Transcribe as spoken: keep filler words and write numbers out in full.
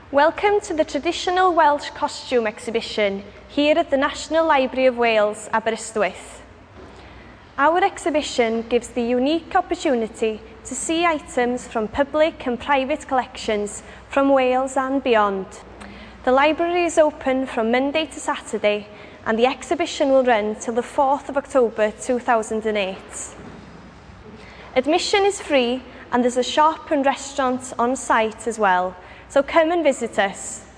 Welcome to the traditional Welsh Costume exhibition here at the National Library of Wales, Aberystwyth. Our exhibition gives the unique opportunity to see items from public and private collections from Wales and beyond. The library is open from Monday to Saturday and the exhibition will run till the fourth of October two thousand eight. Admission is free and there's a shop and restaurant on site as well, so come and visit us.